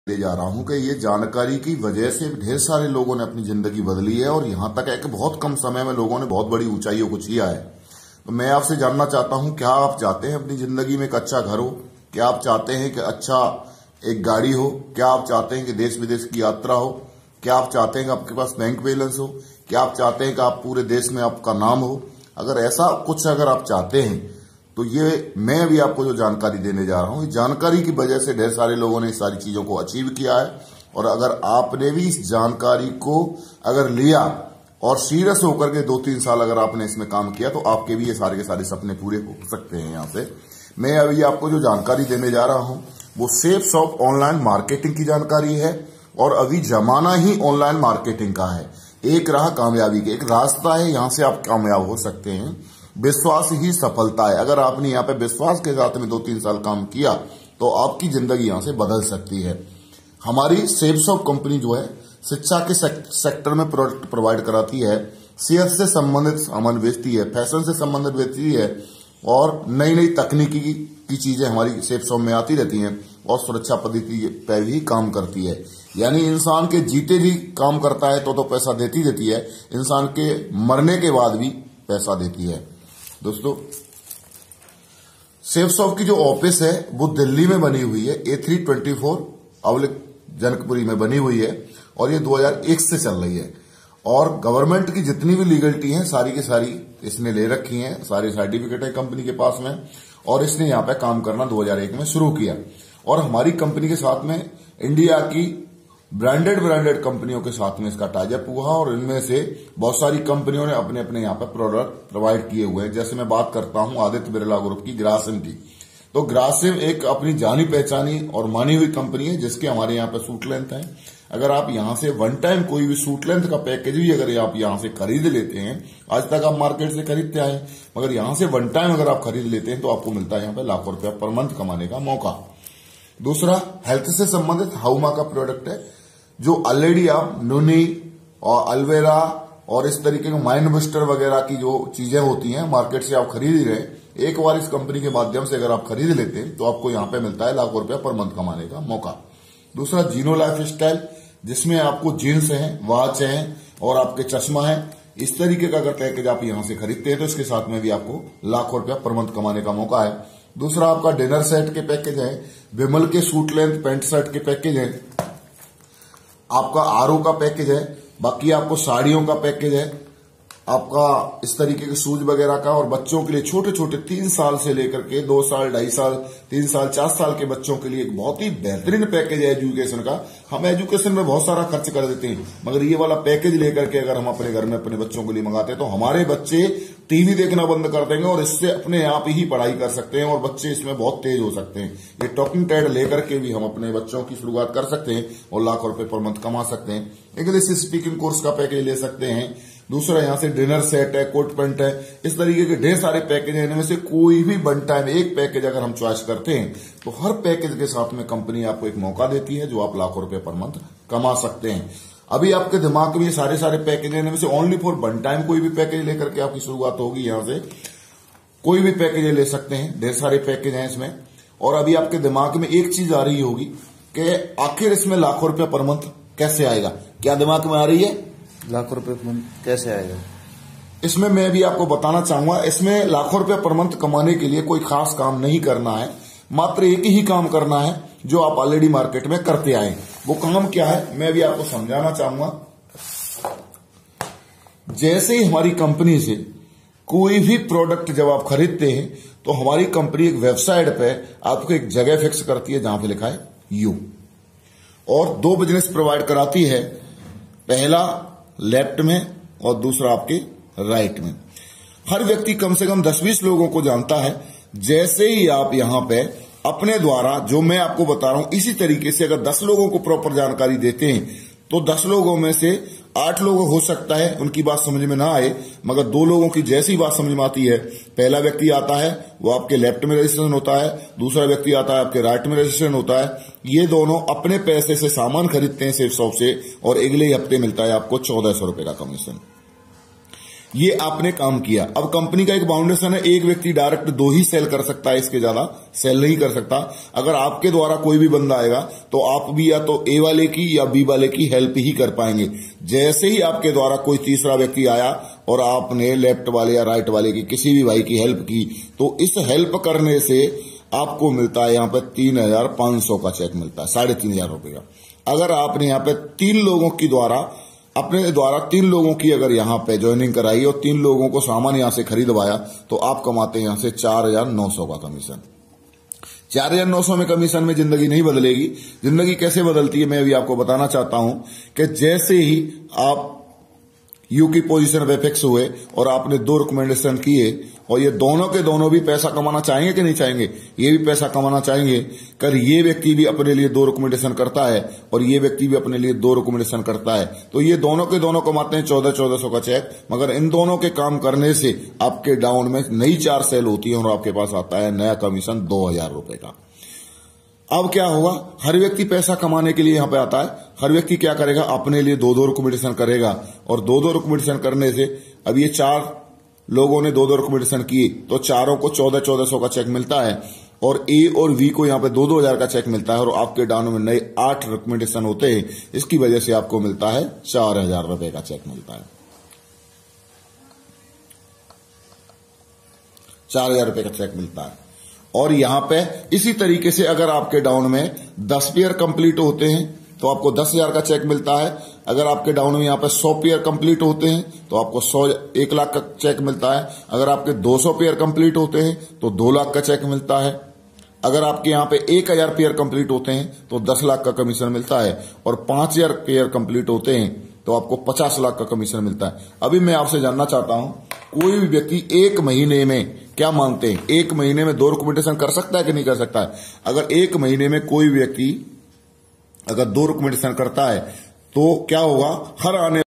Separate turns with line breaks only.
ले जा रहा हूं कि ये जानकारी की वजह से ढेर सारे लोगों ने अपनी जिंदगी बदली है और यहां तक है कि बहुत कम समय में लोगों ने बहुत बड़ी ऊंचाइयों को छुआ है। तो मैं आपसे जानना चाहता हूं, क्या आप चाहते हैं अपनी जिंदगी में एक अच्छा घर हो? क्या आप चाहते हैं कि अच्छा एक गाड़ी हो? क्या आप चाहते हैं कि देश विदेश की यात्रा हो? क्या आप चाहते हैं कि आपके पास बैंक बैलेंस हो? क्या आप चाहते हैं कि आप पूरे देश में आपका नाम हो? अगर ऐसा कुछ अगर आप चाहते हैं तो ये मैं अभी आपको जो जानकारी देने जा रहा हूं, इस जानकारी की वजह से ढेर सारे लोगों ने इस सारी चीजों को अचीव किया है। और अगर आपने भी इस जानकारी को अगर लिया और सीरियस होकर के 2-3 साल अगर आपने इसमें काम किया तो आपके भी ये सारे के सारे सपने पूरे हो सकते हैं। यहां से मैं अभी आपको जो जानकारी देने जा रहा हूं वो सेफ शॉप ऑनलाइन मार्केटिंग की जानकारी है। और अभी जमाना ही ऑनलाइन मार्केटिंग का है। एक राह कामयाबी की, एक रास्ता है, यहां से आप कामयाब हो सकते हैं। विश्वास ही सफलता है। अगर आपने यहाँ पे विश्वास के साथ में 2-3 साल काम किया तो आपकी जिंदगी यहां से बदल सकती है। हमारी सेफ शॉप कंपनी जो है शिक्षा के सेक्टर में प्रोडक्ट प्रोवाइड कराती है, सेहत से संबंधित सामान बेचती है, फैशन से संबंधित बेचती है और नई नई तकनीकी की चीजें हमारी सेफ शॉप में आती रहती हैं और सुरक्षा पद्धति पर भी काम करती है। यानी इंसान के जीते भी काम करता है तो पैसा देती है, इंसान के मरने के बाद भी पैसा देती है। दोस्तों, सेफ शॉप की जो ऑफिस है वो दिल्ली में बनी हुई है, A324 अवलिक जनकपुरी में बनी हुई है और ये 2001 से चल रही है। और गवर्नमेंट की जितनी भी लीगलिटी है सारी की सारी इसने ले रखी है, सारी सर्टिफिकेट है कंपनी के पास में। और इसने यहाँ पे काम करना 2001 में शुरू किया। और हमारी कंपनी के साथ में इंडिया की ब्रांडेड कंपनियों के साथ में इसका टाइप हुआ और इनमें से बहुत सारी कंपनियों ने अपने अपने यहाँ पे प्रोडक्ट प्रोवाइड किए हुए हैं। जैसे मैं बात करता हूं आदित्य बिरला ग्रुप की ग्रासिम की, तो ग्रासिम एक अपनी जानी पहचानी और मानी हुई कंपनी है जिसके हमारे यहाँ पे सूट लेंथ है। अगर आप यहां से वन टाइम कोई भी सूट लेंथ का पैकेज भी अगर आप यहां से खरीद लेते हैं, आज तक आप मार्केट से खरीदते आए, मगर यहां से वन टाइम अगर आप खरीद लेते हैं तो आपको मिलता है यहाँ पे लाखों रुपया पर मंथ कमाने का मौका। दूसरा, हेल्थ से संबंधित हाउमा का प्रोडक्ट है जो ऑलरेडी आप नूनी और अल्वेरा और इस तरीके के माइंड बस्टर वगैरह की जो चीजें होती हैं मार्केट से आप खरीद ही रहे, एक बार इस कंपनी के माध्यम से अगर आप खरीद लेते हैं तो आपको यहां पे मिलता है लाखों रुपया पर मंथ कमाने का मौका। दूसरा, जीनो लाइफ स्टाइल, जिसमें आपको जीन्स है, वॉच है और आपके चश्मा है, इस तरीके का अगर पैकेज आप यहां से खरीदते हैं तो इसके साथ में भी आपको लाखों रुपया पर मंथ कमाने का मौका है। दूसरा, आपका डिनर सेट के पैकेज है, विमल के सूट लेंथ पैंट शर्ट के पैकेज है, आपका आरओ का पैकेज है, बाकी आपको साड़ियों का पैकेज है, आपका इस तरीके के शूज वगैरह का। और बच्चों के लिए छोटे छोटे 3 साल से लेकर के 2 साल, 2.5 साल, 3 साल, 4 साल के बच्चों के लिए एक बहुत ही बेहतरीन पैकेज है एजुकेशन का। हम एजुकेशन में बहुत सारा खर्च कर देते हैं, मगर ये वाला पैकेज लेकर के अगर हम अपने घर में अपने बच्चों के लिए मंगाते हैं तो हमारे बच्चे टीवी देखना बंद कर देंगे और इससे अपने आप ही पढ़ाई कर सकते हैं और बच्चे इसमें बहुत तेज हो सकते हैं। ये टॉकिंग पैड लेकर के भी हम अपने बच्चों की शुरुआत कर सकते हैं और लाखों रुपए पर मंथ कमा सकते हैं। इंग्लिश स्पीकिंग कोर्स का पैकेज ले सकते हैं। दूसरा, यहां से डिनर सेट है, कोट पैंट है, इस तरीके के ढेर सारे पैकेज हैं। इनमें से कोई भी वन टाइम एक पैकेज अगर हम चॉइस करते हैं तो हर पैकेज के साथ में कंपनी आपको एक मौका देती है जो आप लाखों रुपए पर मंथ कमा सकते हैं। अभी आपके दिमाग में ये सारे पैकेज हैं, इनमें से ओनली फॉर वन टाइम कोई भी पैकेज लेकर के आपकी शुरुआत होगी। यहां से कोई भी पैकेज ले सकते हैं, ढेर सारे पैकेज हैं इसमें। और अभी आपके दिमाग में एक चीज आ रही होगी कि आखिर इसमें लाखों रुपया पर मंथ कैसे आएगा? क्या दिमाग में आ रही है?
लाखों रुपए पर मंथ कैसे आएगा?
इसमें मैं भी आपको बताना चाहूंगा, इसमें लाखों रुपया पर मंथ कमाने के लिए कोई खास काम नहीं करना है, मात्र एक ही काम करना है जो आप ऑलरेडी मार्केट में करते आए। वो काम क्या है मैं भी आपको समझाना चाहूंगा। जैसे ही हमारी कंपनी से कोई भी प्रोडक्ट जब आप खरीदते हैं तो हमारी कंपनी एक वेबसाइट पे आपको एक जगह फिक्स करती है जहां पे लिखा है यू, और 2 बिजनेस प्रोवाइड कराती है, पहला लेफ्ट में और दूसरा आपके राइट में। हर व्यक्ति कम से कम 10-20 लोगों को जानता है। जैसे ही आप यहां पे अपने द्वारा जो मैं आपको बता रहा हूं इसी तरीके से अगर 10 लोगों को प्रॉपर जानकारी देते हैं तो 10 लोगों में से 8 लोग हो सकता है उनकी बात समझ में ना आए, मगर 2 लोगों की जैसी बात समझ में आती है, पहला व्यक्ति आता है वो आपके लेफ्ट में रजिस्ट्रेशन होता है, दूसरा व्यक्ति आता है आपके राइट में रजिस्ट्रेशन होता है। ये दोनों अपने पैसे से सामान खरीदते हैं सेफ शॉप से और अगले हफ्ते मिलता है आपको 1400 रुपए का कमीशन। ये आपने काम किया। अब कंपनी का एक बाउंडेशन है, एक व्यक्ति डायरेक्ट 2 ही सेल कर सकता है, इसके ज्यादा सेल नहीं कर सकता। अगर आपके द्वारा कोई भी बंदा आएगा तो आप भी या तो ए वाले की या बी वाले की हेल्प ही कर पाएंगे। जैसे ही आपके द्वारा कोई तीसरा व्यक्ति आया और आपने लेफ्ट वाले या राइट वाले की किसी भी भाई की हेल्प की, तो इस हेल्प करने से आपको मिलता है यहाँ पे 3,500 का चेक मिलता है, 3,500 रुपए का। अगर आपने यहाँ पे 3 लोगों की द्वारा अपने द्वारा 3 लोगों की अगर यहाँ पे ज्वाइनिंग कराई और 3 लोगों को सामान यहाँ से खरीदवाया तो आप कमाते हैं यहाँ से 4,900 का कमीशन। 4,900 में कमीशन में जिंदगी नहीं बदलेगी। जिंदगी कैसे बदलती है मैं भी आपको बताना चाहता हूं कि जैसे ही आप यू की पोजीशन पे फिक्स हुए और आपने 2 रिकमेंडेशन किए और ये दोनों के दोनों भी पैसा कमाना चाहेंगे कि नहीं चाहेंगे, ये भी पैसा कमाना चाहेंगे। कर ये व्यक्ति भी अपने लिए 2 रिकमेंडेशन करता है और ये व्यक्ति भी अपने लिए 2 रिकमेंडेशन करता है, तो ये दोनों के दोनों कमाते हैं 1400 का चेक। मगर इन दोनों के काम करने से आपके डाउन में नई 4 सेल होती है और आपके पास आता है नया कमीशन 2,000 रुपए का। अब क्या होगा, हर व्यक्ति पैसा कमाने के लिए यहां पे आता है। हर व्यक्ति क्या करेगा, अपने लिए 2-2 रिकमेंडेशन करेगा और 2-2 रिकमेंडेशन करने से अब ये 4 लोगों ने 2-2 रिकमेंडेशन किए तो चारों को 1400 का चेक मिलता है और ए और वी को यहां पे 2-2 हजार का चेक मिलता है और आपके डाउन में नए 8 रिकमेंडेशन होते हैं। इसकी वजह से आपको मिलता है 4,000 रुपए का चेक मिलता है, 4,000 रुपए का चेक मिलता है। और यहां पे इसी तरीके से अगर आपके डाउन में 10 पेयर कंप्लीट होते हैं तो आपको 10,000 का चेक मिलता है। अगर आपके डाउन में यहां पे 100 पेयर कंप्लीट होते हैं तो आपको 1 लाख का चेक मिलता है। अगर आपके 200 पेयर कंप्लीट होते हैं तो 2 लाख का चेक मिलता है। अगर आपके यहां पे 1,000 पेयर कंप्लीट होते हैं तो 10 लाख का कमीशन मिलता है और 5,000 पेयर कंप्लीट होते हैं तो आपको 50 लाख का कमीशन मिलता है। अभी मैं आपसे जानना चाहता हूं, कोई भी व्यक्ति 1 महीने में, क्या मानते हैं, 1 महीने में 2 रिकमेंडेशन कर सकता है कि नहीं कर सकता है? अगर 1 महीने में कोई व्यक्ति अगर 2 रिकमेंडेशन करता है तो क्या होगा, हर आने